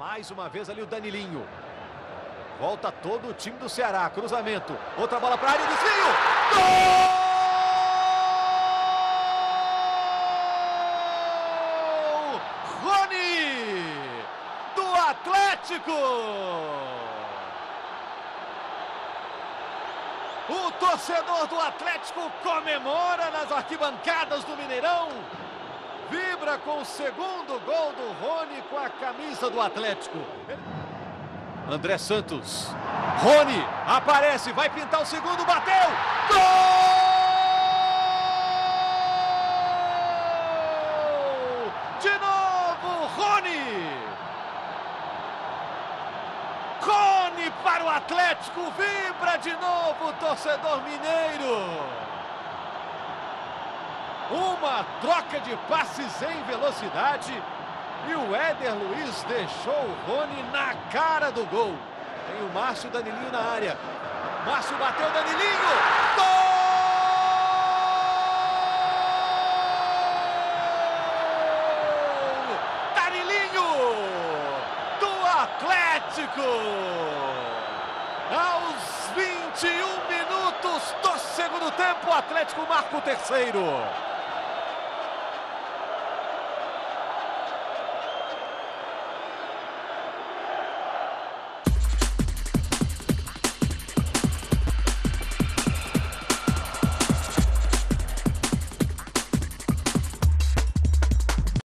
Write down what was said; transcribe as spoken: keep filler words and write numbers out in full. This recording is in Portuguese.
Mais uma vez ali o Danilinho. Volta todo o time do Ceará. Cruzamento. Outra bola para a área. Desvio. Gol! Rony! Do Atlético! O torcedor do Atlético comemora nas arquibancadas do Mineirão. Vibra com o segundo gol do Rony com a camisa do Atlético. André Santos. Rony aparece, vai pintar o segundo, bateu. Gol! De novo, Rony! Rony para o Atlético, vibra de novo o torcedor mineiro. Uma troca de passes em velocidade e o Éder Luiz deixou o Rony na cara do gol. Tem o Márcio Danilinho na área. Márcio bateu, Danilinho! Gol! Danilinho! Do Atlético! Aos vinte e um minutos do segundo tempo, o Atlético marca o terceiro.